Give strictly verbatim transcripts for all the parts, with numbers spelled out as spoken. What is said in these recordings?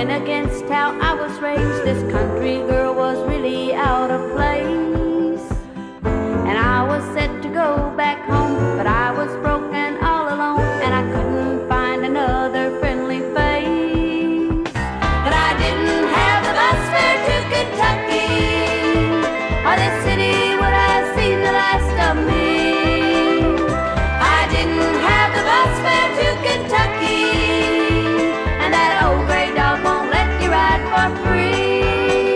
went against how I was raised. This country girl was really out of place, and I was set to go back home, but I was broken all alone, and I couldn't find another friendly face. But I didn't have the bus fare to Kentucky, or this city would have seen the last of me. I didn't have the bus fare to Kentucky, and that old gray dog won't let you ride for free.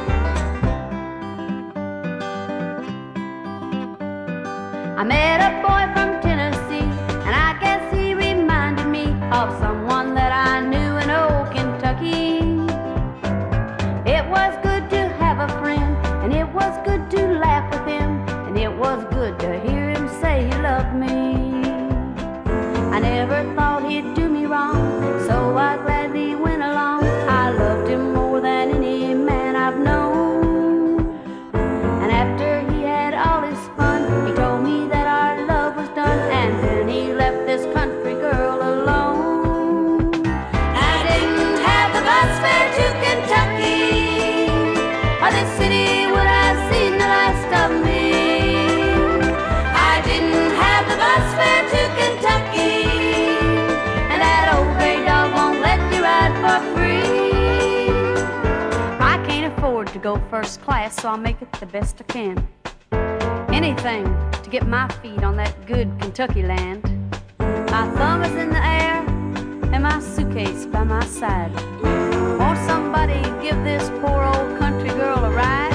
I met a boy from Tennessee, and I guess he reminded me of someone that I knew in old Kentucky. It was good to have a friend, and it was good to laugh with him, and it was good to hear him say he loved me. I never thought he'd do me wrong, so I gladly went along. I loved him more than any man I've known, and after he had all his fun, he told me that our love was done, and then he left this country girl alone. I didn't have the bus fare to Kentucky, or this city would have seen the last of me. I didn't have the bus fare to Kentucky, and that old gray dog won't let you ride for free. I can't afford to go first class, so I'll make it the best I can. Anything to get my feet on that good Kentucky land. My thumb is in the air, and my suitcase by my side. Won't somebody give this poor old country girl a ride?